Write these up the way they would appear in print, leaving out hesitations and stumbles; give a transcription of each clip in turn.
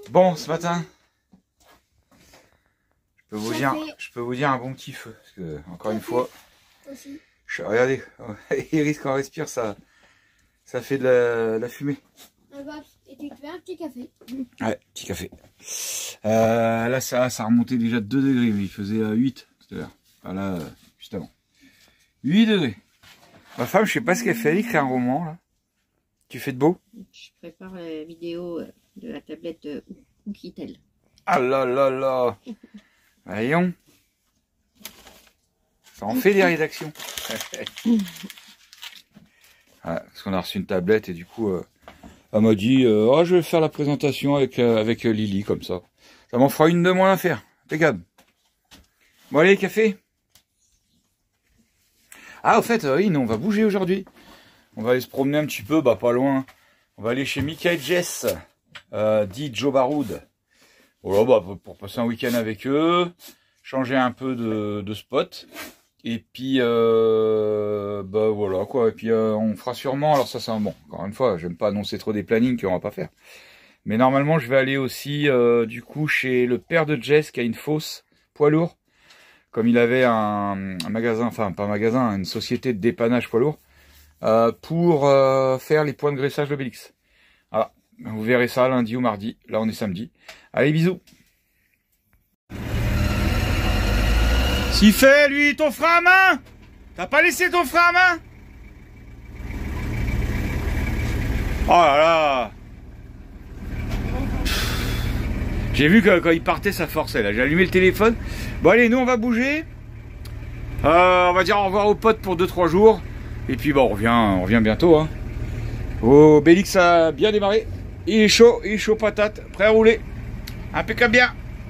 Bon, ce matin, je peux vous dire un bon petit feu. Parce que, encore une fois, regardez, Iris, quand on respire, ça fait de la fumée. Et tu fais un petit café. Ouais, petit café. Là, ça a remonté déjà de 2 degrés. Il faisait 8 tout à l'heure. Voilà, juste avant. 8 degrés. Ma femme, je sais pas ce qu'elle fait. Elle écrit un roman, là. Tu fais de beau? Je prépare la vidéo de la tablette de Oukitel. Ah là là là. Voyons. Ça en fait des rédactions. Voilà, parce qu'on a reçu une tablette et du coup, elle m'a dit oh, je vais faire la présentation avec Lily, comme ça. Ça m'en fera une de moins à faire. Impeccable. Bon, allez, café. Ah, au fait, oui, nous, on va bouger aujourd'hui. On va aller se promener un petit peu, bah pas loin. On va aller chez Mika et Jess, dit Joe Baroud. Voilà, bah, pour passer un week-end avec eux, changer un peu de spot. Et puis, bah voilà quoi. Et puis, on fera sûrement, alors ça c'est un bon. Encore une fois, j'aime pas annoncer trop des plannings qu'on va pas faire. Mais normalement, je vais aller aussi, du coup, chez le père de Jess qui a une fosse poids lourd. Comme il avait un magasin, enfin pas un magasin, une société de dépannage poids lourd. Pour faire les points de graissage d'Obélix. Voilà, vous verrez ça lundi ou mardi. Là on est samedi. Allez, bisous. S'il fait lui ton frein à main. T'as pas laissé ton frein à main? Oh là là. J'ai vu que quand il partait ça forçait là. J'ai allumé le téléphone. Bon allez, nous on va bouger. On va dire au revoir aux potes pour 2-3 jours. Et puis bon, on revient bientôt. Hein. Oh, Bélix a bien démarré. Il est chaud patate, prêt à rouler. Impeccable bien.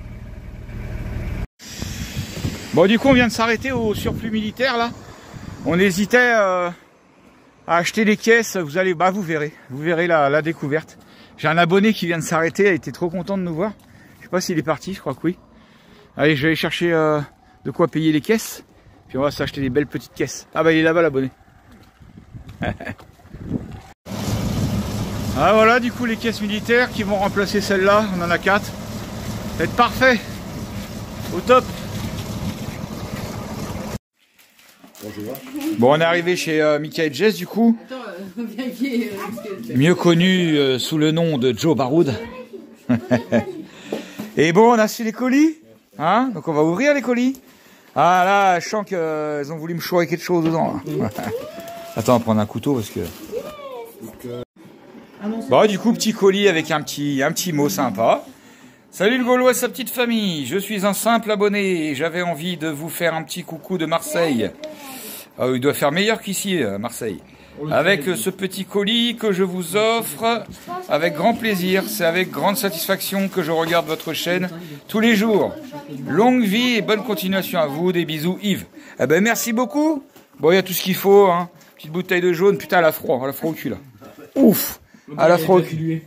Bon, du coup, on vient de s'arrêter au surplus militaire là. On hésitait à acheter des caisses. Vous allez, bah vous verrez la découverte. J'ai un abonné qui vient de s'arrêter. Il était trop content de nous voir. Je sais pas s'il est parti, je crois que oui. Allez, je vais aller chercher de quoi payer les caisses. Puis on va s'acheter des belles petites caisses. Ah bah il est là-bas l'abonné. Ah voilà, du coup les caisses militaires qui vont remplacer celle-là, on en a 4. Ça va être parfait. Au top. Bon, on est arrivé chez Mika et Jess du coup. Mieux connu sous le nom de Joe Baroud. Et bon, on a reçu les colis. Hein, donc on va ouvrir les colis. Ah là, je sens qu'ils ont voulu me chourer quelque chose dedans. Là. Attends, on va prendre un couteau parce que... Bon, du coup, petit colis avec un petit mot sympa. Salut le Gaulois et sa petite famille. Je suis un simple abonné et j'avais envie de vous faire un petit coucou de Marseille. Ah, il doit faire meilleur qu'ici, Marseille. Avec ce petit colis que je vous offre avec grand plaisir. C'est avec grande satisfaction que je regarde votre chaîne tous les jours. Longue vie et bonne continuation à vous. Des bisous, Yves. Eh ben, merci beaucoup. Bon, il y a tout ce qu'il faut, hein. Petite bouteille de jaune, putain, elle a froid au cul, là. Ouf! Elle a froid au cul.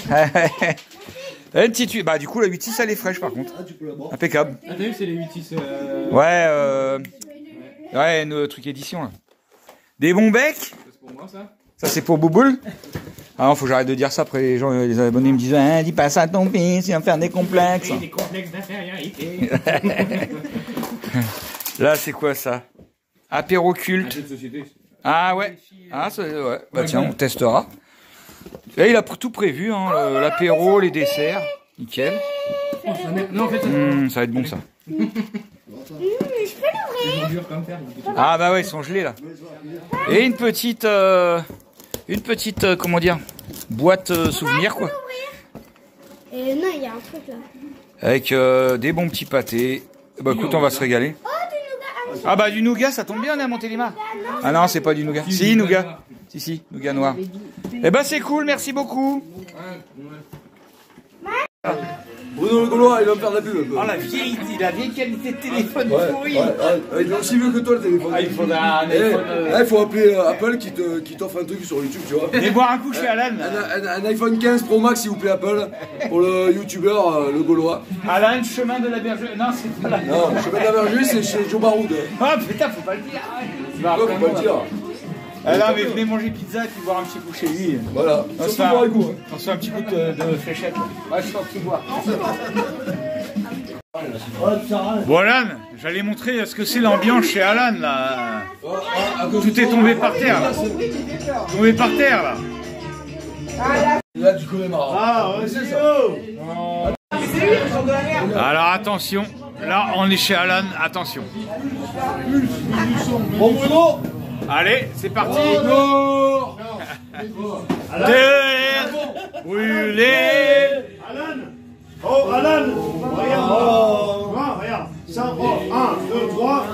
Une petite... Bah, du coup, la 8.6, elle est fraîche, par contre. Impeccable. Ah, t'as vu, c'est les 8.6. Ouais, un truc édition, là. Des bons becs. C'est pour moi, ça? Ça, c'est pour Bouboule. Ah non, faut que j'arrête de dire ça, après les gens, les abonnés me disent hein, dis pas ça à ton fils, il va me faire des complexes. Des complexes d'infériorité. Là, c'est quoi, ça? Apéro culte. Ah ouais. Ah, ouais. Bah tiens, on testera. Là, il a tout prévu, hein, l'apéro, les desserts. Nickel. Non, en fait, ça va être bon, ça. Je peux l'ouvrir. Ah bah ouais, ils sont gelés, là. Et une petite, comment dire, boîte souvenir, quoi. Non, il y a un truc là. Avec des bons petits pâtés. Bah écoute, on va se régaler. Ah bah du nougat, ça tombe bien, on est à Montélimar. Ah non, c'est pas du nougat. Si, nougat. Si, nougat noir. Eh ben c'est cool, merci beaucoup. Bruno le Gaulois, il va me faire de la pub. Oh la vieille qualité de téléphone pourri. Il est aussi vieux que toi le téléphone. Ah, il faudra un iPhone. Il faut appeler Apple qui t'offre un truc sur YouTube, tu vois. Venez boire un coup chez Alan. Un iPhone 15 Pro Max, s'il vous plaît, Apple, pour le youtubeur, le Gaulois. Alan, chemin de la bergerie. Non, c'est pas là. Non, chemin de la bergerie, c'est chez Joe Baroud. Ah putain, faut pas le dire. Pourquoi faut pas le dire? Ah non, mais venez manger pizza et puis boire un petit coup chez lui. Voilà, On se surtout fait pour un, les coups. on se fait un petit coup de fléchette. Ouais, je t'en prie, boire. Bon Alan, j'allais montrer ce que c'est l'ambiance chez Alan là. Tout est tombé par terre là. Tombé par terre là. Là, tu connais marrant. Ah, ouais, c'est ça. Alors attention, là on est chez Alan, attention. Bon Bruno. Allez, c'est parti. Non. Terre brûlée. Alan. Oh, Alan. Regarde. Oh. Regarde. Ça, oh, 1, 2, 3.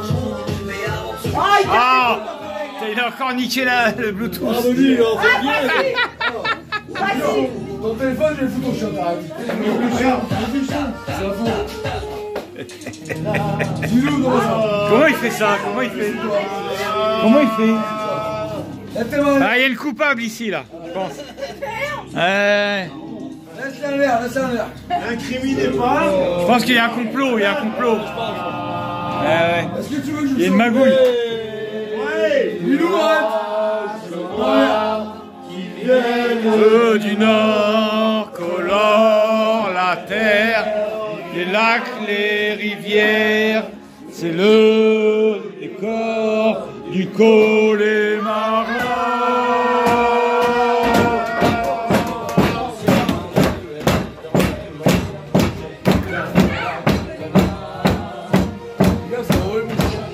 Ah, il a encore niqué le Bluetooth. Ah, vas-y, on fait bien. Ton téléphone, je vais le foutre au chien, t'arrêtes. Regarde. C'est la faute. Dis-nous comment ça. Comment il fait ça? Comment il fait? Comment il fait? Lève tes mains. Ah, il y a le coupable ici là, je pense. Laisse-la en l'air, laisse-la en l'air. N'incriminez pas. Je pense qu'il y a un complot, il y a un complot. Ouais. Est-ce que tu veux que je Il y a une magouille. Ouais. Bilou, arrête. Eux du Nord colorent la terre, les lacs, les rivières, c'est le décor du Connemara. Regarde, c'est drôle.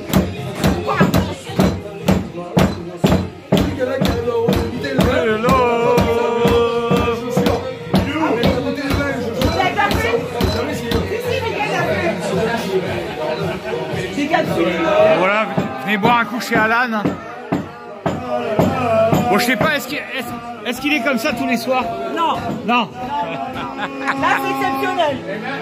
Il y en a qui arrivent à remonter le vin. Hello. Voilà, venez boire un coup chez Alan. Bon, je sais pas, est-ce qu'il est comme ça tous les soirs? Non, Non. là c'est exceptionnel.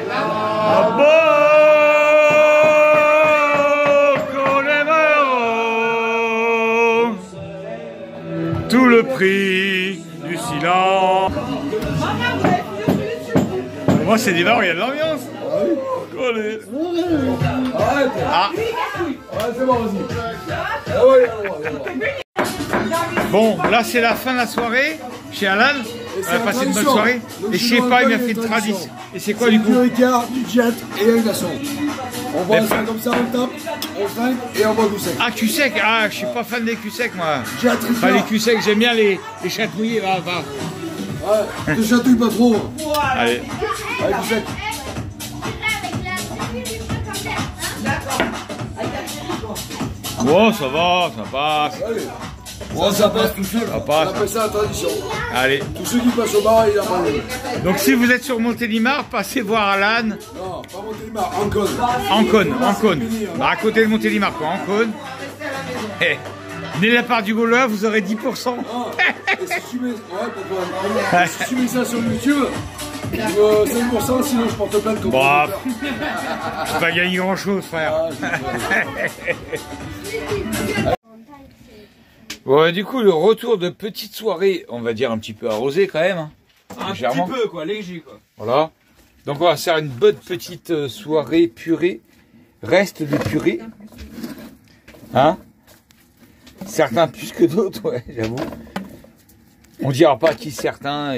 Tout le prix du silence. Moi, c'est des bars où il y a de l'ambiance. Collé. Arrête. Ah. Ouais, c'est bon, vas-y. Ah ouais, Bon, là, c'est la fin de la soirée chez Alan. On a passé une bonne soirée. Et je sais pas, il m'a fait de tradition. Et c'est quoi du coup? Du Ricard, du jet et un glaçon. On boit ça comme ça, on tape, on flingue et on boit du sec. Ah, cul sec. Ah, je suis pas fan des cul secs, moi. Jet, Pas les Ricard. cul secs, j'aime bien les chatouiller. Va. Ouais, te chatouille pas trop. Allez. Avec du sec. Bon, ça va, ça passe. Allez. Bon, ça passe tout seul. Ça passe. On appelle ça la tradition. Allez. Tous ceux qui passent au bar, ils en parlent. Donc, si vous êtes sur Montélimar, passez voir Alan. Non, pas Montélimar, Ancône. Ancône. Bah, à côté de Montélimar, quoi. Ancône. Eh. Venez de la part du Gaulois, vous aurez 10%. Ah, et si tu mets, ouais, pourquoi si tu mets ça sur YouTube, 5%, sinon je porte plainte contre Bon, le j'ai pas gagné grand chose, frère. Bon, du coup, le retour de petite soirée, on va dire un petit peu arrosée quand même. Hein, légèrement. petit peu, quoi, léger, quoi. Voilà. Donc, on va faire une bonne petite soirée purée. Reste de purée. Hein? Certains plus que d'autres, ouais, j'avoue. On dira pas qui certains.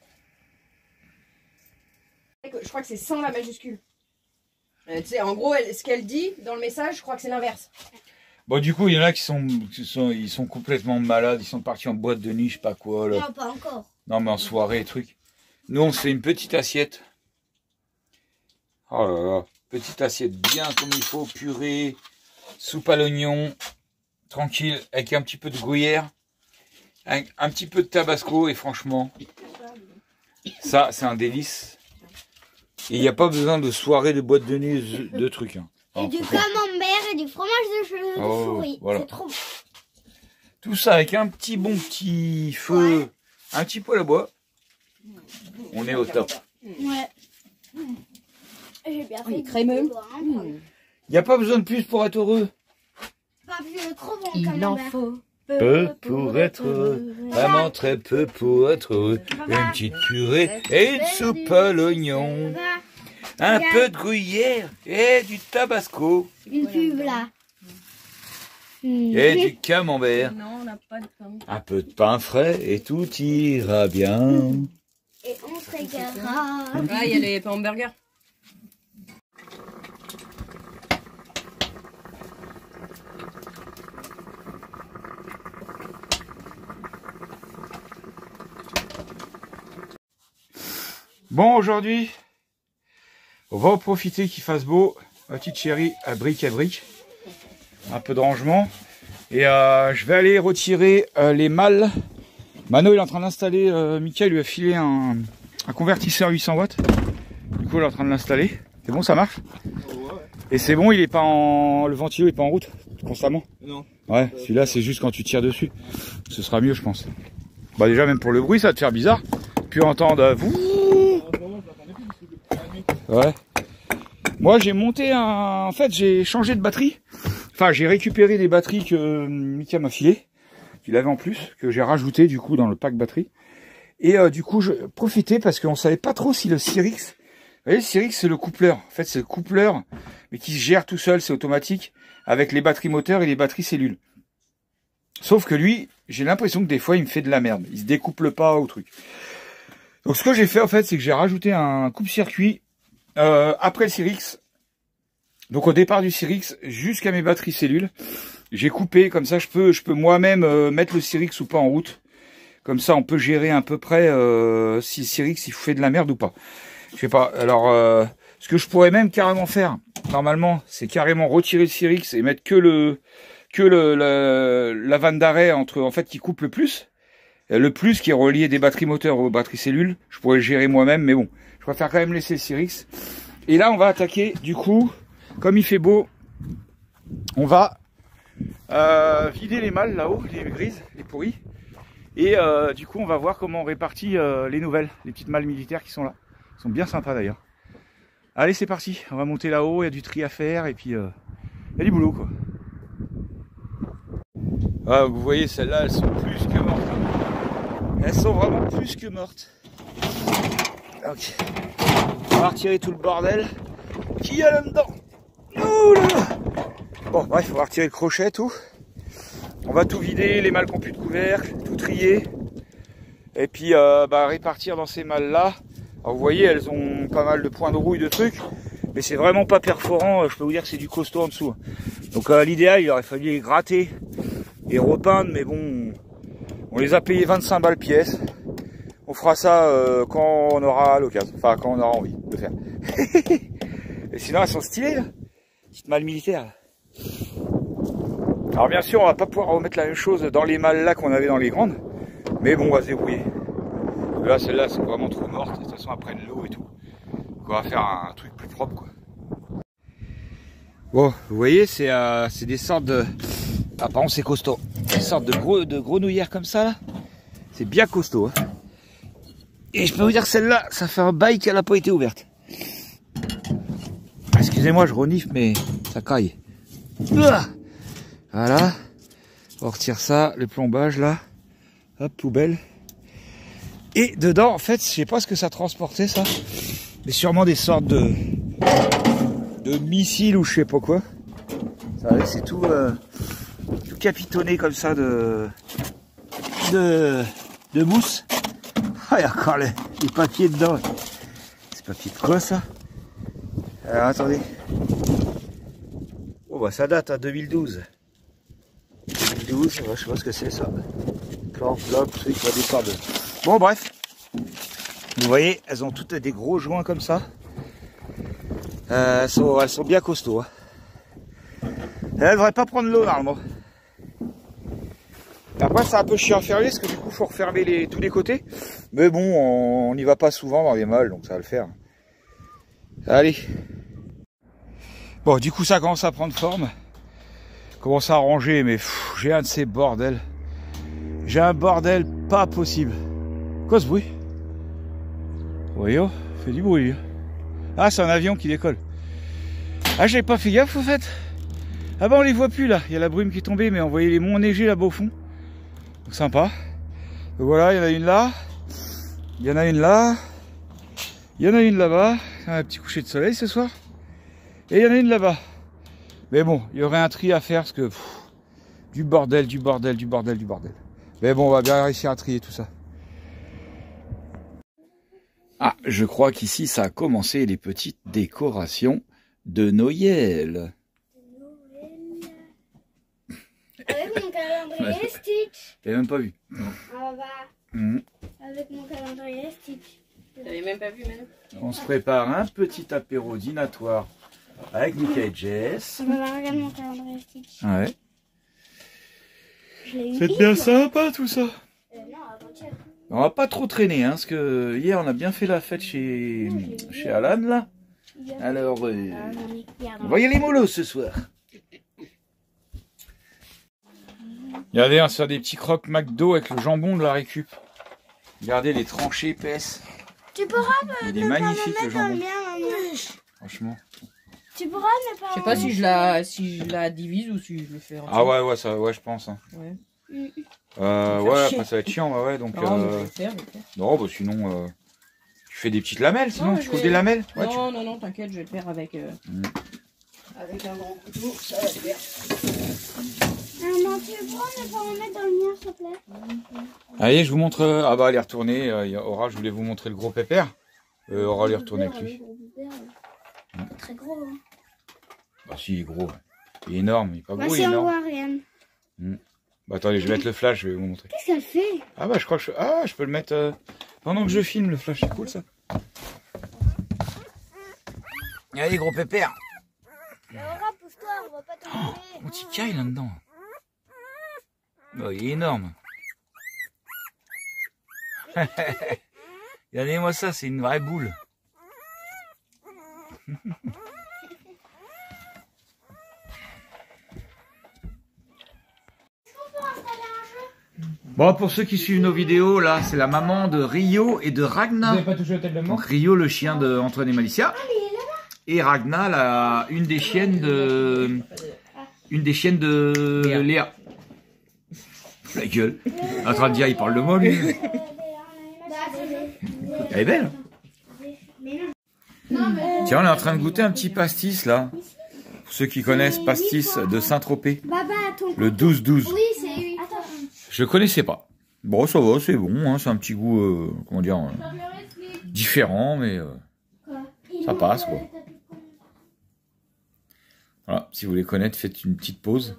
Je crois que c'est sans la majuscule. Tu sais, en gros, ce qu'elle dit dans le message, je crois que c'est l'inverse. Bon, du coup, il y en a qui sont complètement malades. Ils sont partis en boîte de nuit, je sais pas quoi. Là. Non, pas encore. Non, mais en soirée, truc. Nous, on se fait une petite assiette. Oh là là. Petite assiette bien comme il faut. Purée, soupe à l'oignon. Tranquille, avec un petit peu de gruyère. Un petit peu de tabasco. Et franchement, ça, c'est un délice. Et il n'y a pas besoin de soirée, de boîte de nuit, de trucs. Hein. Et du camembert et du fromage de souris. Voilà. C'est trop bon. Tout ça avec un petit petit feu, un petit poêle à bois. On est au top. Ouais. J'ai bien fait. crémeux. Il n'y a pas besoin de plus pour être heureux. Pas plus trop bon Il en camembert. faut Peu pour être heureux, vraiment très peu pour être heureux. Une petite purée et une soupe à l'oignon. Un peu de gruyère et du tabasco. Une pub là. Et du camembert. Non, on n'a pas de pain. Un peu de pain frais et tout ira bien. Et on se régalera. Ah, il y a les pains hamburgers. Bon, aujourd'hui, on va en profiter qu'il fasse beau. Ma petite chérie à brique. Un peu de rangement. Et je vais aller retirer les malles. Mano, il est en train d'installer, Mickaël lui a filé un convertisseur 800 watts. Du coup, il est en train de l'installer. C'est bon, ça marche? Et c'est bon, il est pas en... Le ventilo est pas en route constamment? Non. Ouais, celui-là, c'est juste quand tu tires dessus. Ce sera mieux, je pense. Bah déjà, même pour le bruit, ça va te faire bizarre. Puis entendre... Ouais. Moi, j'ai monté un... En fait, j'ai changé de batterie. Enfin, j'ai récupéré des batteries que Mika m'a filé, qu'il avait en plus, que j'ai rajouté du coup dans le pack batterie. Et du coup, je profitais parce qu'on savait pas trop si le Cyrix... Vous voyez, le Cyrix, c'est le coupleur. En fait, c'est le coupleur, mais qui se gère tout seul, c'est automatique, avec les batteries moteurs et les batteries cellules. Sauf que lui, j'ai l'impression que des fois, il me fait de la merde. Il se découple pas au truc. Donc, ce que j'ai fait, en fait, c'est que j'ai rajouté un coupe-circuit après le Cyrix. Donc, au départ du Cyrix, jusqu'à mes batteries cellules, j'ai coupé. Comme ça, je peux moi-même mettre le Cyrix ou pas en route. Comme ça, on peut gérer à peu près si le Cyrix, il fait de la merde ou pas. Je sais pas. Alors, ce que je pourrais même carrément faire, normalement, c'est carrément retirer le Cyrix et mettre que la vanne d'arrêt entre, en fait, qui coupe le plus qui est relié des batteries moteurs aux batteries cellules. Je pourrais le gérer moi-même, mais bon, je préfère quand même laisser le Cyrix. Et là, on va attaquer, du coup, comme il fait beau, on va vider les malles là-haut, les grises, les pourries. Et du coup, on va voir comment on répartit les nouvelles, les petites malles militaires qui sont là. Elles sont bien sympas d'ailleurs. Allez, c'est parti. On va monter là-haut, il y a du tri à faire et puis il y a du boulot, quoi. Ah, vous voyez, celles-là, elles sont plus que mortes. Elles sont vraiment plus que mortes. Ok. On va retirer tout le bordel qu'il y a là-dedans. Bon, bref, on va retirer le crochet, tout. On va tout vider, les malles qui n'ont plus de couvercle, tout trier. Et puis, répartir dans ces malles-là. Alors, vous voyez, elles ont pas mal de points de rouille, de trucs. Mais c'est vraiment pas perforant. Je peux vous dire que c'est du costaud en dessous. Donc, l'idéal, il aurait fallu les gratter et repeindre. Mais bon, on les a payés 25 balles pièce. On fera ça quand on aura l'occasion. Enfin, quand on aura envie de faire. Et sinon, elles sont stylées, là. Petite malle militaire. Alors, bien sûr, on va pas pouvoir remettre la même chose dans les malles là qu'on avait dans les grandes. Mais bon, on va se débrouiller. Là, celles-là, c'est vraiment trop morte. De toute façon, après de l'eau et tout. Donc, on va faire un truc plus propre, quoi. Bon, vous voyez, c'est des sortes de... Ah, par contre, c'est costaud. Des sortes de grenouillères comme ça, là. C'est bien costaud, hein. Et je peux vous dire que celle-là, ça fait un bail qu'elle n'a pas été ouverte. Excusez-moi, je renifle, mais ça caille. Voilà. On retire ça, le plombage, là. Hop, poubelle. Et dedans, en fait, je sais pas ce que ça transportait, ça. Mais sûrement des sortes de missiles ou je sais pas quoi. C'est tout, tout capitonné comme ça de mousse. Ah, il y a encore les papiers dedans. C'est papier de quoi, ça? Alors, attendez. Oh, bah, ça date, à 2012. 2012, je sais pas ce que c'est, ça. Plop, truc, va départ de... Bon, bref. Vous voyez, elles ont toutes des gros joints comme ça. Elles sont bien costauds. Hein. Elles ne devraient pas prendre l'eau, normalement. Après, c'est un peu chiant à fermer, parce que du coup, il faut refermer tous les côtés. Mais bon, on n'y va pas souvent dans les malles, donc ça va le faire. Allez. Bon, du coup, ça commence à prendre forme. Commence à ranger, mais j'ai un de ces bordels. J'ai un bordel pas possible. Quoi ce bruit? Oui, oh, fait du bruit. Ah, c'est un avion qui décolle. Ah, j'avais pas fait gaffe, au fait. Ah bah, on les voit plus, là. Il y a la brume qui est tombée, mais on voyait les monts enneigés là-bas au fond. Donc, sympa. Donc, voilà, il y en a une là. Il y en a une là. Il y en a une là-bas. Un petit coucher de soleil ce soir. Et il y en a une là-bas. Mais bon, il y aurait un tri à faire parce que Du bordel, du bordel, du bordel, du bordel. Mais bon, on va bien réussir à trier tout ça. Ah, je crois qu'ici, ça a commencé les petites décorations de Noël. Avec mon calendrier Stitch. T'avais même pas vu. Ah bah, avec mon calendrier Stitch. T'avais même pas vu, Manu? On se prépare un petit apéro dînatoire avec Mickey et Jess. On va regarder mon calendrier Stitch. Ouais. Je l'ai eu. C'est bien sympa tout ça. Non, avant-hier. On va pas trop traîner, hein, parce que hier on a bien fait la fête chez Alan là. Alors, on va y aller mollo ce soir. Regardez, on va se faire des petits croques McDo avec le jambon de la récup. Regardez les tranchées épaisses. Tu pourras Il est magnifique le jambon. maman. Franchement. Tu pourras ne pas. Je sais pas si je la divise ou si je le fais. Ah ouais, ça, ouais, je pense. Hein. Ouais. Ouais, après ça va être chiant, ouais, donc. Non, je vais le faire. Non, bah sinon, tu fais des petites lamelles, sinon Non, tu je trouves vais- des lamelles. Ouais, Non, t'inquiète, je vais le faire avec. Avec un grand couteau, ça va le faire. Maman, tu pourras ne pas en mettre dans le mien, s'il te plaît. Allez, je vous montre. Ah bah, allez retourner. Aura, je voulais vous montrer le gros pépère. Aura, allez retourner avec lui. Très gros. Hein. Bah si, il est gros. Ouais. Il est énorme, il est pas Bah, gros, il si est on énorme. voit rien. Bah attendez, je vais mettre le flash, je vais vous montrer. Qu'est-ce qu'elle fait? Ah bah je crois que je peux le mettre pendant que je filme le flash, c'est cool ça. Allez gros pépère. Laura, pousse-toi, on va pas tomber. Mon petit caille là-dedans. Oh, il est énorme. Regardez-moi ça, c'est une vraie boule. Bon, pour ceux qui suivent nos vidéos, là, c'est la maman de Rio et de Vous Ragna. n'avez pas touché au tel de mort? Donc Rio, le chien de Antoine et Malicia. Et Ragna, une des chiennes de Léa. La gueule. En train de dire, il parle de moi, lui. Elle est belle. Tiens, on est en train de goûter un petit pastis, là. Pour ceux qui connaissent, pastis de Saint-Tropez. Baba, ton. Le 12-12. Oui, c'est lui. Attends. Je connaissais pas. Bon, ça va, c'est bon, hein, c'est un petit goût, comment dire, différent, mais ça passe, quoi. Voilà, si vous voulez connaître, faites une petite pause.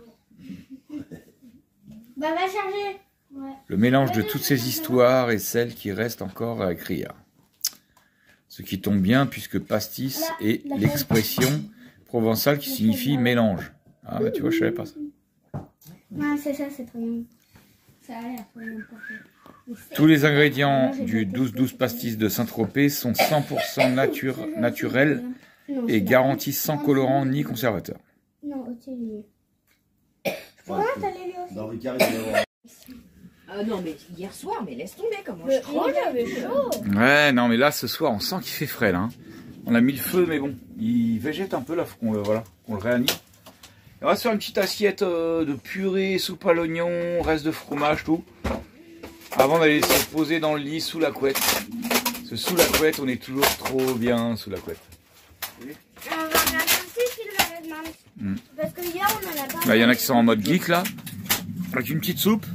Bah, va charger. Ouais. Le mélange de toutes ces histoires et celles qui restent encore à écrire. Ce qui tombe bien, puisque pastis est l'expression provençale qui signifie mélange. Ah, bah tu vois, je savais pas ça. Ouais, c'est ça, c'est trop bien. Ça a l'air trop bien. Tous les ingrédients du 12-12 pastis de Saint-Tropez sont 100% naturels et garantis sans colorant ni conservateur. Non, au-dessus lui. Pourquoi t'allais lui aussi? Dans le carré, il va y avoir- Ah non, mais hier soir, mais laisse tomber comment Mais je moi tremble. j'avais chaud. Ouais, non, mais là, ce soir, on sent qu'il fait frais, là. Hein. On a mis le feu, mais bon, il végète un peu, là, faut qu'on le réanime. On va se faire une petite assiette de purée, soupe à l'oignon, reste de fromage, tout. Avant d'aller se poser dans le lit sous la couette. Parce que sous la couette, on est toujours trop bien sous la couette. On va regarder un petit film avec maman. Parce que hier on en a pas. Là, il y en a qui sont en mode geek, là. Avec une petite soupe.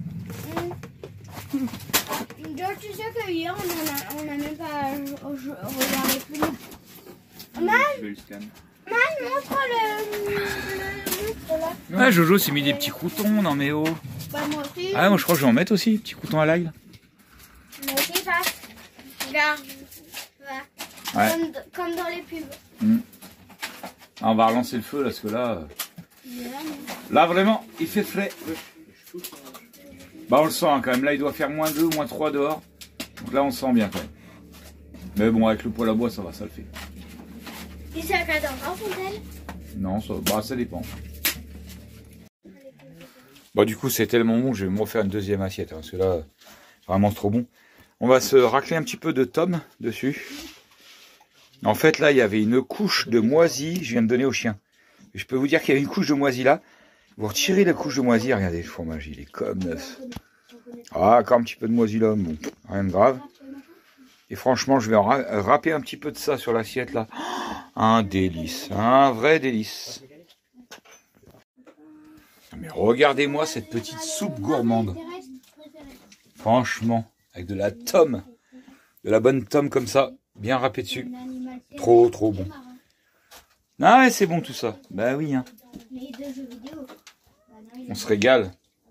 George, tu sais que hier on a même pas regardé plus. Man, montre le là. Ouais, Jojo s'est mis des petits croutons, non mais oh. Bah moi aussi. Ah, moi je crois que je vais en mettre aussi, petits croutons à l'ail. Moi aussi ça. Regarde. Ouais. Comme dans les pubs. Ah, on va relancer le feu, là, parce que là vraiment, il fait frais. Bah on le sent hein, quand même, là il doit faire -2, -3 dehors. Donc là on le sent bien quand même. Mais bon, avec le poêle à bois, ça va, ça le fait. Et c'est à 14 ans, Fontaine? Non, ça dépend. Bon, du coup, c'est tellement bon, je vais me refaire une deuxième assiette, hein, parce que là, vraiment c'est trop bon. On va se racler un petit peu de tome dessus. En fait, là, il y avait une couche de moisi, je viens de donner au chien. Et je peux vous dire qu'il y avait une couche de moisi là. Vous retirez la couche de moisi, regardez, le fromage, il est comme neuf. Ah, encore un petit peu de moisi là, bon, rien de grave. Et franchement, je vais en râper un petit peu de ça sur l'assiette là. Un délice, un vrai délice. Mais regardez-moi cette petite soupe gourmande. Franchement, avec de la tome. De la bonne tome comme ça, bien râpée dessus. Trop bon. Ah ouais, c'est bon tout ça. Bah oui, hein. On se régale.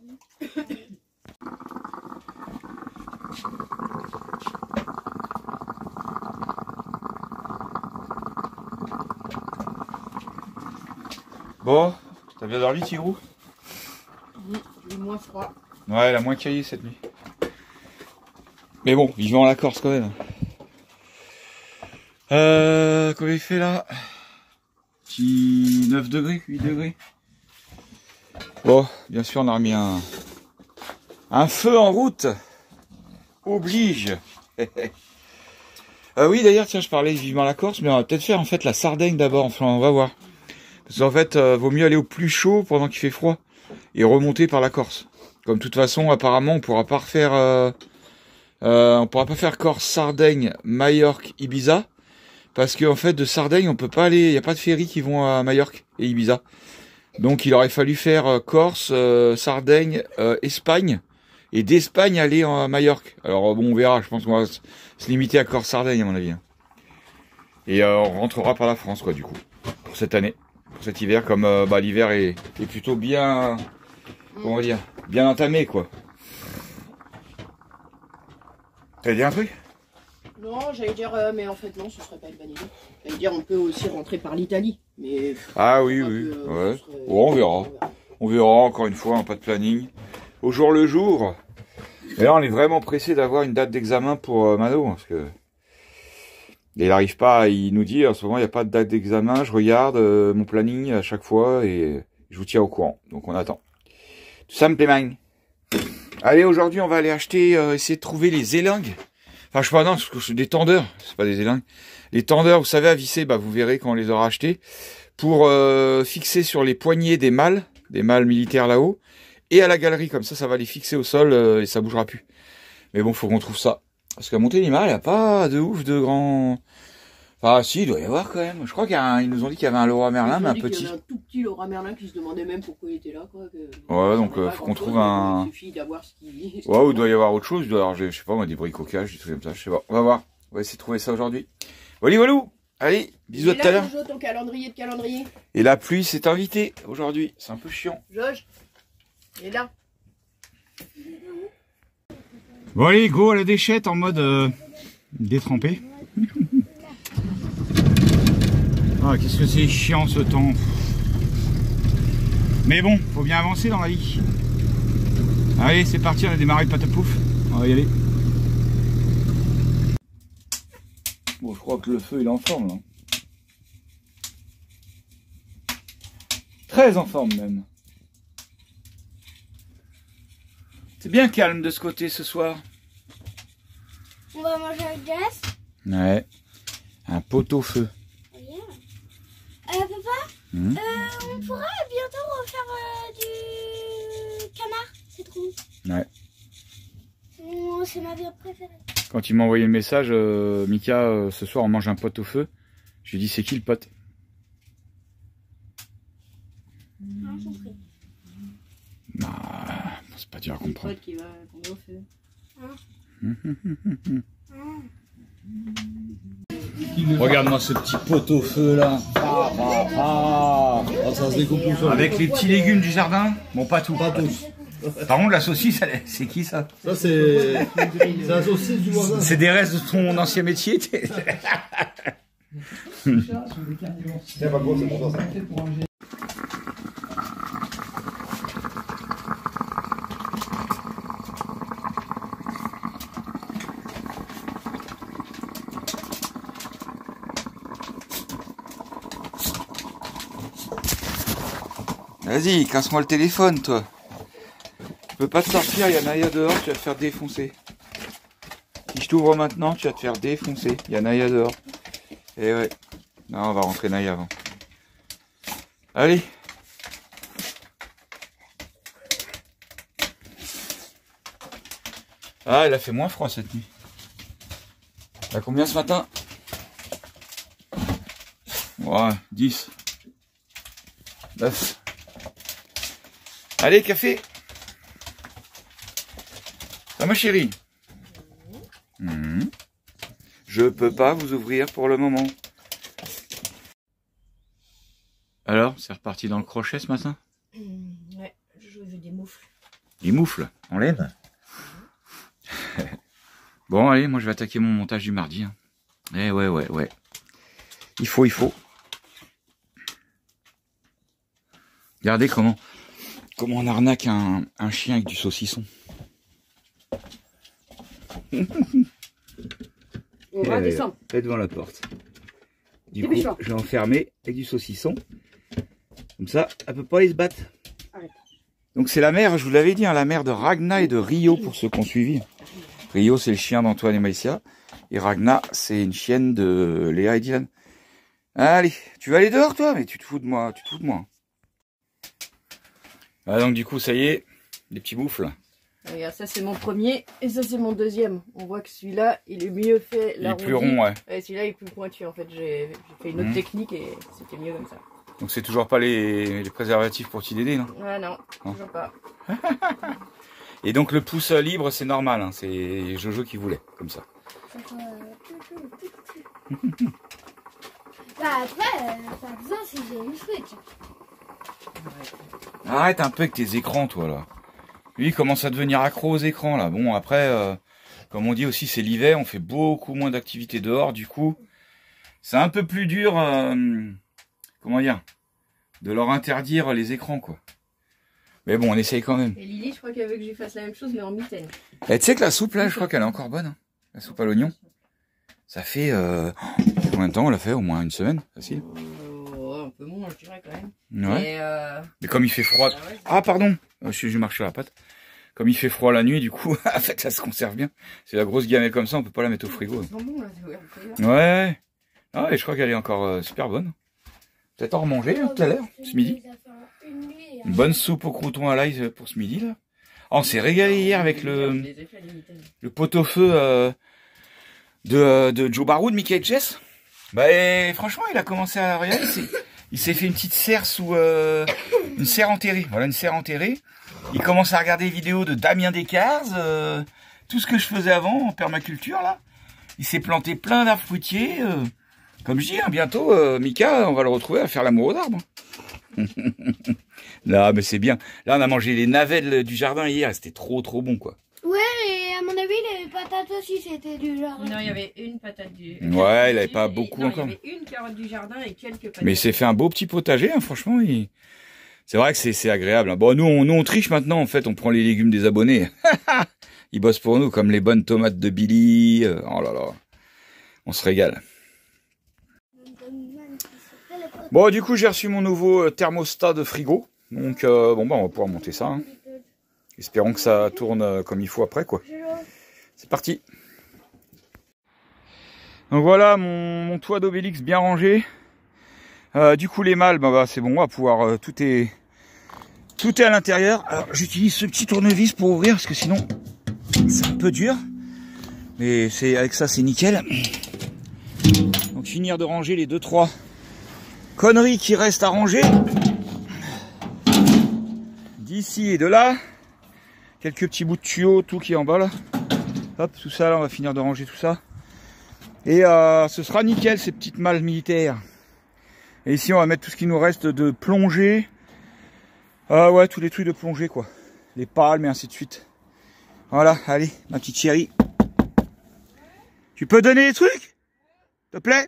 Bon, t'as bien dormi, Tigrou? Il est moins froid. Ouais, elle a moins caillé cette nuit. Mais bon, vivant la Corse quand même. Combien il fait là? Petit 9 degrés, 8 degrés. Bon, bien sûr, on a remis un feu en route. Oblige. Oui, d'ailleurs, tiens, je parlais vivement la Corse, mais on va peut-être faire en fait la Sardaigne d'abord. Enfin, on va voir. Parce qu'en fait, vaut mieux aller au plus chaud pendant qu'il fait froid et remonter par la Corse. Comme de toute façon, apparemment, on pourra pas refaire, on pourra pas faire Corse, Sardaigne, Majorque, Ibiza, parce qu'en fait, de Sardaigne, on peut pas aller. Il y a pas de ferry qui vont à Majorque et Ibiza. Donc, il aurait fallu faire Corse, Sardaigne, Espagne, et d'Espagne aller à Majorque. Alors bon, on verra. Je pense qu'on va se limiter à Corse, Sardaigne à mon avis. Et on rentrera par la France, quoi, du coup, pour cette année. Cet hiver, comme l'hiver est plutôt bien, comment dire, bien entamé, quoi. T'allais dire un truc? Non, j'allais dire, mais en fait non, ce serait pas une bonne idée. J'allais dire, on peut aussi rentrer par l'Italie, mais... Ah oui, oui, ouais. Bon, on verra. On verra, encore une fois, pas de planning. Au jour le jour. Et là, on est vraiment pressé d'avoir une date d'examen pour Mano, parce que... Et il n'arrive pas, il nous dit en ce moment il n'y a pas de date d'examen, je regarde mon planning à chaque fois et je vous tiens au courant. Donc on attend. Tout ça me plaît mal. Allez, aujourd'hui on va aller acheter, essayer de trouver les élingues. Enfin je sais pas, non, c'est des tendeurs, c'est pas des élingues. Les tendeurs, vous savez, à visser, bah vous verrez quand on les aura achetés, pour fixer sur les poignets des mâles militaires là-haut, et à la galerie, comme ça va les fixer au sol et ça bougera plus. Mais bon, faut qu'on trouve ça. Parce qu'à Montélimar, il n'y a pas de ouf de grands... Enfin, si, il doit y avoir quand même. Je crois qu'ils nous ont dit qu'il y avait un Leroy Merlin, mais un petit. Il y avait un tout petit Leroy Merlin qui se demandait même pourquoi il était là, quoi. Ouais, donc faut qu'on trouve un... Il suffit d'avoir ce qu'il... Ouais, ou il doit y avoir autre chose. Il doit y avoir, je sais pas, moi, des bricocages, des trucs comme ça. Je sais pas. On va voir. On va essayer de trouver ça aujourd'hui. Voilà, voilà. Allez, bisous à tout à l'heure. Ton calendrier de calendrier. Et la pluie s'est invitée aujourd'hui. C'est un peu chiant. Joge, il est là. Bon allez, go à la déchette en mode détrempé. Ah, qu'est-ce que c'est chiant ce temps. Mais bon, faut bien avancer dans la vie. Allez, c'est parti, on a démarré le patapouf. On va y aller. Bon, je crois que le feu il est en forme là. Très en forme même. C'est bien calme de ce côté ce soir. On va manger avec Jess. Ouais. Un pot-au-feu. Papa, on pourra bientôt refaire du canard. C'est trop bon. Ouais. C'est ma viande préférée. Quand il m'a envoyé le message, Mika, ce soir on mange un pot-au-feu. Je lui ai dit c'est qui le pote? Non, j'en prie. Bah, c'est pas dur à comprendre. Qui va au feu. Regarde-moi ce petit pot-au-feu là. Ça se découpe tout seul. Avec les petits légumes du jardin. Bon, pas tout. Pas tous. Par contre, la saucisse, c'est qui ça? Ça, c'est la saucisse du voisin. C'est des restes de ton ancien métier. Tiens, pas gros, c'est pour ça. Vas-y, casse-moi le téléphone, toi. Tu peux pas te sortir, il y a Naya dehors, tu vas te faire défoncer. Si je t'ouvre maintenant, tu vas te faire défoncer. Il y a Naya dehors. Eh ouais. Non, on va rentrer Naya avant. Allez. Ah, il a fait moins froid cette nuit. Il a combien ce matin? Ouais, 10. 9. Allez, café. Ça, ma chérie? Je peux pas vous ouvrir pour le moment. Alors, c'est reparti dans le crochet ce matin? Ouais, je joue avec des moufles. Des moufles, on lève. Bon, allez, moi je vais attaquer mon montage du mardi. Hein. Eh ouais. Il faut. Regardez comment on arnaque un chien avec du saucisson. On va descendre. Et devant la porte. Du coup, Dépêche-toi. je vais enfermer avec du saucisson. Comme ça, elle peut pas aller se battre. Arrête. Donc c'est la mère, je vous l'avais dit, hein, la mère de Ragna et de Rio pour ceux qui ont suivi. Rio, c'est le chien d'Antoine et Maïsia. Et Ragna, c'est une chienne de Léa et Dylan. Allez, tu vas aller dehors toi? Mais tu te fous de moi, Ah, donc du coup, ça y est, les petits moufles. Regarde, ça c'est mon premier et ça c'est mon deuxième. On voit que celui-là, il est mieux fait. Il est plus rond, ouais. Et celui-là, il est plus pointu. En fait, j'ai fait une autre technique et c'était mieux comme ça. Donc c'est toujours pas les préservatifs pour petit Dédé, non? Ah non, toujours pas. Et donc le pouce libre, c'est normal, hein, c'est Jojo qui voulait, comme ça. Bah après, par exemple, si j'ai une Switch. Arrête un peu avec tes écrans, toi, là. Lui, il commence à devenir accro aux écrans, là. Bon, après, comme on dit aussi, c'est l'hiver, on fait beaucoup moins d'activités dehors, du coup, c'est un peu plus dur, comment dire, de leur interdire les écrans, quoi. Mais bon, on essaye quand même. Et Lily, je crois qu'elle veut que je lui fasse la même chose, mais en mitaine. Et tu sais que la soupe, là, je crois qu'elle est encore bonne, hein. La soupe à l'oignon. Ça fait, combien de temps on l'a fait? Au moins une semaine, facile. Un peu moins, je dirais, quand même. Ouais. Mais comme il fait froid... Ah, pardon, je marche sur la patte. Comme il fait froid la nuit, du coup, en fait, ça se conserve bien. C'est la grosse gamelle comme ça, on peut pas la mettre au frigo. Ouais. Ah, et je crois qu'elle est encore super bonne. Peut-être en remanger tout à l'heure, ce midi. Une bonne soupe au crouton à l'ail pour ce midi, là. Oh, on s'est régalé hier avec le pot-au-feu de Joe Barroud, Mickey Jess. Bah, et franchement, il a commencé à regarder. Il s'est fait une petite serre sous une serre enterrée. Voilà, une serre enterrée. Il commence à regarder les vidéos de Damien Descartes, tout ce que je faisais avant en permaculture, là. Il s'est planté plein d'arbres fruitiers. Comme je dis, hein, bientôt, Mika, on va le retrouver à faire l'amour aux arbres. Là, mais c'est bien. Là, on a mangé les navets du jardin hier et c'était trop bon, quoi. Ouais, et à mon avis, les patates aussi, c'était du jardin. Non, il y avait une patate du... Ouais, il avait pas beaucoup encore. Il y avait une carotte du jardin et quelques patates. Mais il s'est fait un beau petit potager, hein, franchement. C'est vrai que c'est agréable. Hein. Bon, nous, on triche maintenant, en fait. On prend les légumes des abonnés. Ils bossent pour nous, comme les bonnes tomates de Billy. Oh là là. On se régale. Bon, du coup, j'ai reçu mon nouveau thermostat de frigo. Donc, bon, bah, on va pouvoir monter ça. Hein. Espérons que ça tourne comme il faut après, quoi. C'est parti. Donc voilà, mon toit d'Obélix bien rangé. Du coup, les mâles, bah, c'est bon, on va pouvoir... tout est à l'intérieur. Alors, j'utilise ce petit tournevis pour ouvrir, parce que sinon, c'est un peu dur. Mais avec ça, c'est nickel. Donc, finir de ranger les 2-3 conneries qui restent à ranger. D'ici et de là. Quelques petits bouts de tuyaux, tout qui est en bas là. Hop, tout ça là, on va finir de ranger tout ça. Et ce sera nickel ces petites malles militaires. Et ici on va mettre tout ce qui nous reste de plongée. Ouais, tous les trucs de plongée quoi. Les palmes et ainsi de suite. Voilà, allez, ma petite chérie. Tu peux donner les trucs? S'il te plaît?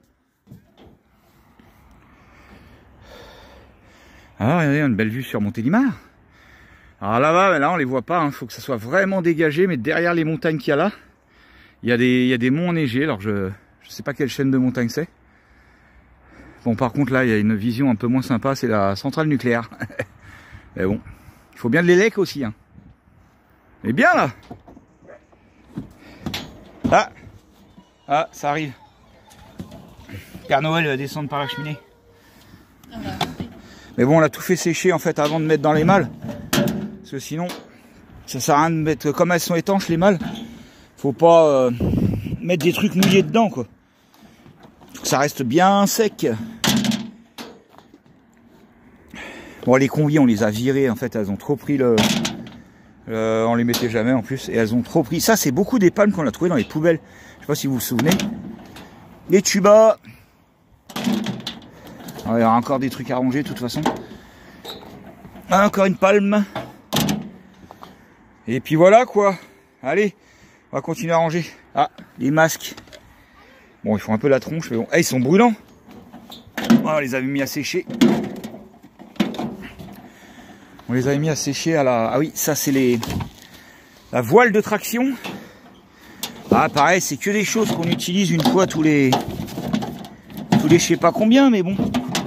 Ah, regardez, une belle vue sur Montélimar. Alors là-bas, là on les voit pas, hein. Faut que ça soit vraiment dégagé, mais derrière les montagnes qu'il y a là, il y a des monts enneigés, alors je sais pas quelle chaîne de montagne c'est. Bon par contre là, il y a une vision un peu moins sympa, c'est la centrale nucléaire. Mais bon, il faut bien de l'élec aussi. Hein. Et bien là. Ah, ça arrive. Père Noël va descendre par la cheminée. Mais bon, on a tout fait sécher en fait avant de mettre dans les malles. Parce que sinon, ça sert à rien de mettre, comme elles sont étanches les malles, faut pas mettre des trucs mouillés dedans quoi. Faut que ça reste bien sec. Bon, les combis, on les a virés, en fait, elles ont trop pris on les mettait jamais en plus, et elles ont trop pris. Ça, c'est beaucoup des palmes qu'on a trouvé dans les poubelles. Je sais pas si vous vous souvenez. Les tubas. Alors, il y aura encore des trucs à ranger de toute façon. Ah, encore une palme. Et puis voilà quoi. Allez, on va continuer à ranger. Ah, les masques. Bon, ils font un peu la tronche, mais bon. Ah, ils sont brûlants. Oh, on les avait mis à sécher. On les avait mis à sécher à la... Ah oui, ça c'est la voile de traction. Ah, pareil, c'est que des choses qu'on utilise une fois tous les je sais pas combien, mais bon.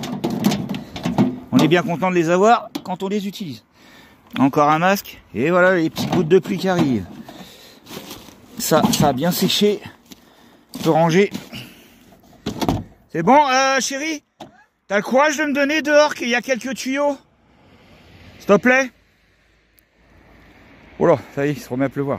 On est bien content de les avoir quand on les utilise. Encore un masque. Et voilà les petites gouttes de pluie qui arrivent. Ça a bien séché. On peut ranger. C'est bon, chérie? T'as le courage de me donner dehors qu'il y a quelques tuyaux? S'il te plaît? Oh là, ça y est, il se remet à pleuvoir.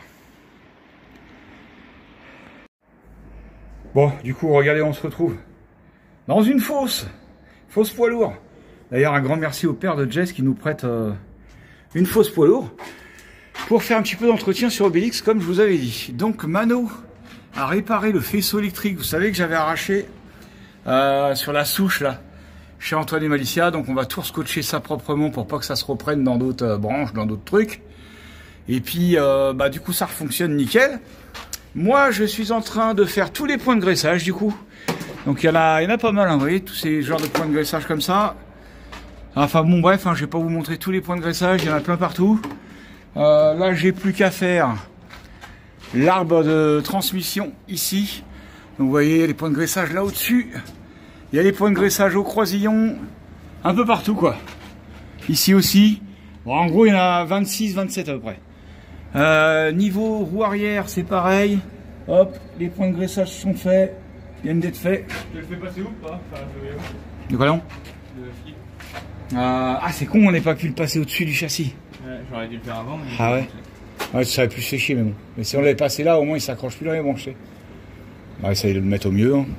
Bon, du coup, regardez, on se retrouve dans une fosse poids lourd. D'ailleurs, un grand merci au père de Jess qui nous prête une fosse poids lourd pour faire un petit peu d'entretien sur Obélix, comme je vous avais dit. Donc, Mano a réparé le faisceau électrique. Vous savez que j'avais arraché sur la souche, là, chez Antoine et Malicia. Donc, on va tout scotcher ça proprement pour pas que ça se reprenne dans d'autres branches, dans d'autres trucs. Et puis, du coup, ça fonctionne nickel. Moi, je suis en train de faire tous les points de graissage, du coup. Donc, il y en a pas mal, hein, vous voyez, tous ces genres de points de graissage comme ça. Enfin, bon, bref, hein, je vais pas vous montrer tous les points de graissage, il y en a plein partout. Là, j'ai plus qu'à faire l'arbre de transmission, ici. Donc, vous voyez, les points de graissage là au-dessus. Il y a les points de graissage au croisillon, un peu partout, quoi. Ici aussi. Bon, en gros, il y en a 26, 27 à peu près. Niveau roue arrière, c'est pareil. Hop, les points de graissage sont faits. Viennent d'être faits. Tu le fais passer où pas? Enfin, de quoi non? le fil. Ah, c'est con, on n'ait pas pu le passer au-dessus du châssis. Ouais, j'aurais dû le faire avant. Mais Ah ouais? Ouais, ça aurait pu sécher, mais bon. Mais si on l'avait passé là, au moins il s'accroche plus dans les branches. On va essayer de le mettre au mieux. Hein.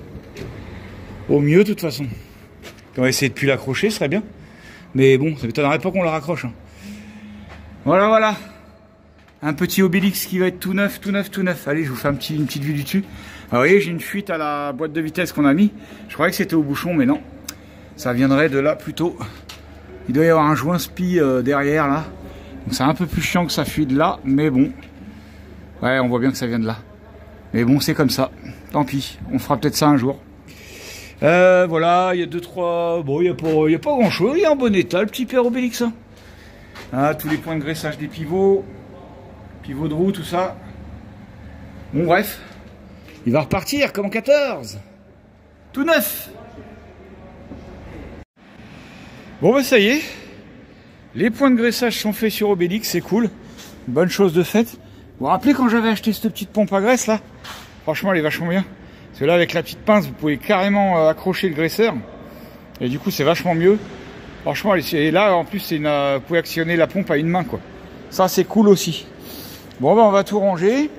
Au mieux, de toute façon. On va essayer de plus l'accrocher, ce serait bien. Mais bon, ça m'étonnerait pas qu'on le raccroche. Hein. Voilà. Un petit Obélix qui va être tout neuf. Allez, je vous fais une petite vue du dessus. Alors, vous voyez, j'ai une fuite à la boîte de vitesse qu'on a mis. Je croyais que c'était au bouchon, mais non. Ça viendrait de là plutôt. Il doit y avoir un joint spi derrière là. Donc c'est un peu plus chiant que ça fuit de là, mais bon. Ouais, on voit bien que ça vient de là. Mais bon, c'est comme ça. Tant pis, on fera peut-être ça un jour. Voilà, il y a 2-3... Bon, il n'y a pas grand-chose. Il est en bon état, le petit père Obélix. Hein. Ah, tous les points de graissage des pivots. Pivots de roue, tout ça. Bon, bref. Il va repartir comme en 14. Tout neuf. Bon, bah ça y est. Les points de graissage sont faits sur Obélix, c'est cool. Bonne chose de faite. Vous vous rappelez quand j'avais acheté cette petite pompe à graisse là? Franchement, elle est vachement bien. Parce que là, avec la petite pince, vous pouvez carrément accrocher le graisseur. Et du coup, c'est vachement mieux. Franchement, et là, en plus, vous pouvez actionner la pompe à une main, quoi. Ça, c'est cool aussi. Bon, bah, on va tout ranger.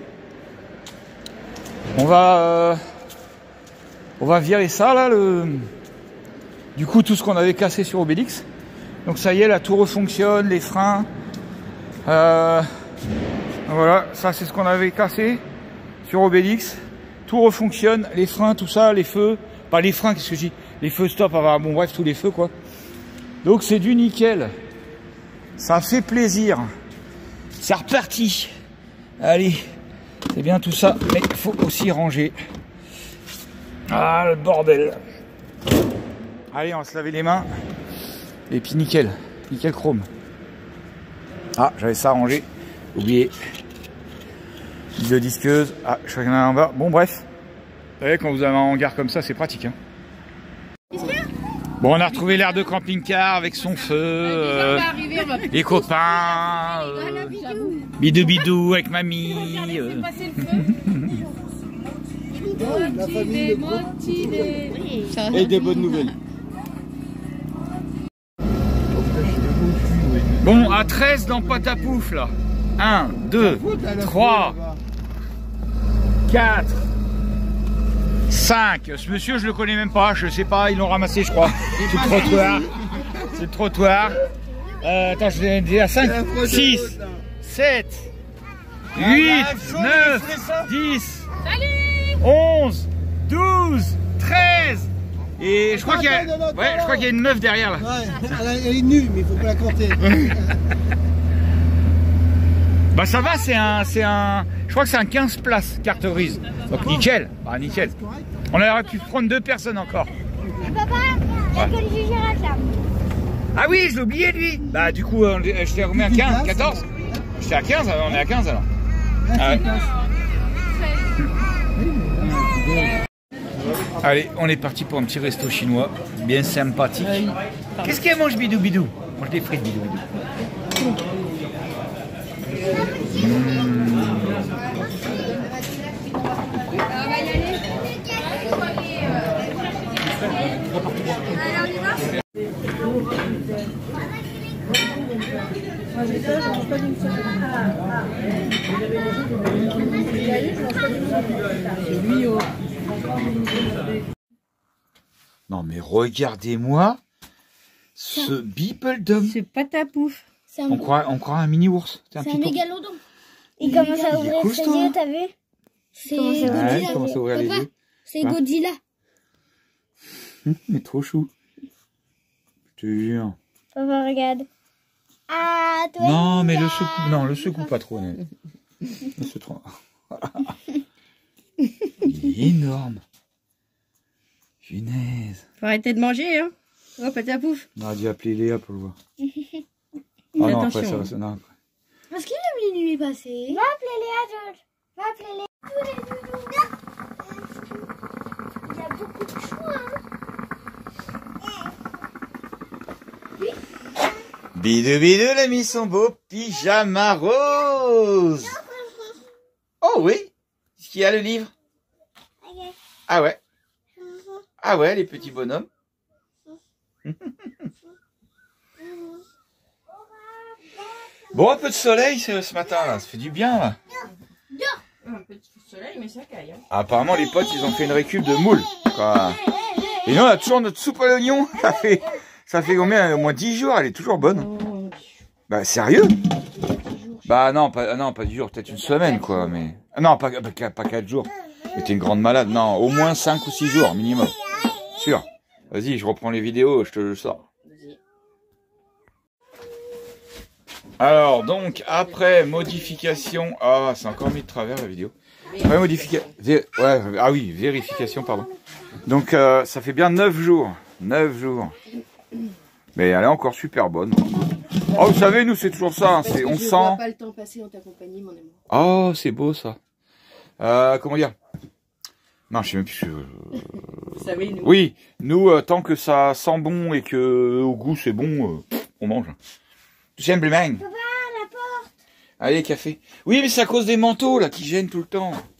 On va virer ça, là, du coup, tout ce qu'on avait cassé sur Obélix. Donc, ça y est, là, tout refonctionne, les freins. Voilà, ça, c'est ce qu'on avait cassé sur Obélix. Tout refonctionne, les freins, tout ça, les feux. Pas les freins, qu'est-ce que je dis? Les feux stop, bon, bref, tous les feux, quoi. Donc, c'est du nickel. Ça fait plaisir. C'est reparti. Allez, c'est bien tout ça, mais il faut aussi ranger. Ah, le bordel. Allez, on va se laver les mains. Et puis nickel chrome. Ah, j'avais ça rangé. Oublié. De disqueuse. Ah, je crois qu'il y en a en bas. Bon, bref. Vous savez, quand vous avez un hangar comme ça, c'est pratique. Hein. Bon, on a retrouvé l'air de camping-car avec son feu. Les copains. Bidou avec mamie. La famille, et des bonnes nouvelles. Bon, à 13 dans Patapouf là. 1, 2, 3, 4, 5. Ce monsieur, je le connais même pas, je sais pas, ils l'ont ramassé, je crois. C'est le trottoir. C'est le trottoir. Attends, je l'ai dit à 5, 6, 7, 8, 9, 10, 11, 12, 13. Et je crois qu'il y a, ouais, je crois qu'il y a une meuf derrière là. Ouais, elle est nue, mais il faut pas la compter. Bah ça va, je crois que c'est un 15 places carte grise. Donc nickel, nickel. On aurait pu prendre 2 personnes encore. Et papa, il y a que le juge là. Ah oui, je l'ai oublié lui. Bah du coup, je t'ai remis à 15, 14. J'étais à 15, on est à 15 alors. Ah ouais. Allez, on est parti pour un petit resto chinois, bien sympathique. Qu'est-ce qu'elle mange, Bidou Bidou? Mange des frites, Bidou Bidou. Non mais regardez-moi ce Beepledum. C'est pas ta pouffe. On croit un mini ours. C'est un mégalodon. Il commence à ouvrir ses yeux, t'as vu? C'est Godzilla. Il commence à ouvrir les yeux. C'est Godzilla. Mais trop chou. Je te jure. Papa, regarde. Ah, toi. Non, mais le secoue pas trop. C'est trop. Il est énorme. Punaise. Faut arrêter de manger, hein. Oh, pas ta pouffe. On aurait dû appeler Léa pour le voir. Oh non, après ça va sonner après. Parce qu'il a minuit passé. Va appeler Léa, George. Va appeler Léa. Tous les doudous. Il y a beaucoup de choux, hein. Bidou Bidou, il a mis son beau pyjama rose. Oh oui. Est-ce qu'il y a le livre? Ah ouais. Ah ouais, les petits bonhommes. Bon, un peu de soleil ce matin là, ça fait du bien là. Un petit soleil, mais ça caille. Hein. Apparemment les potes ils ont fait une récup de moules. Quoi. Et nous on a toujours notre soupe à l'oignon. Ça fait combien? Au moins 10 jours, elle est toujours bonne. Bah sérieux? Bah non, pas 10 jours, peut-être une semaine quoi, mais. Non, pas 4 jours. Mais t'es une grande malade, non, au moins 5 ou 6 jours minimum. Sûr. Vas-y, je reprends les vidéos, je te le sors. Alors, donc, après modification... Ah, c'est encore mis de travers la vidéo. Après modification... Ah oui, vérification, pardon. Donc, ça fait bien 9 jours. 9 jours. Mais elle est encore super bonne. Oh, vous savez, nous, c'est toujours ça. C'est, on sent... Je vois pas le temps passer en ta compagnie, mon amour. Oh, c'est beau, ça. Comment dire? Non, je sais même plus... Vous savez, nous... Oui, nous, tant que ça sent bon et que au goût c'est bon, on mange. Tout simplement. Papa, la porte. Allez, café. Oui, mais c'est à cause des manteaux là qui gênent tout le temps.